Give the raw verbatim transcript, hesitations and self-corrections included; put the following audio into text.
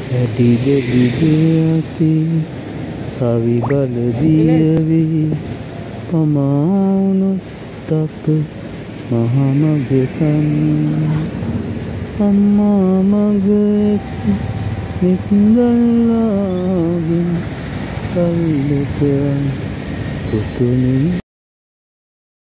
වැඩි දෙවි දෙයසි සවි බල දියවි පමාවුණොත් අප මහමගකන් අම්මා මග නික්දල්ලාගෙන කල්ලුකයන් පුතුනි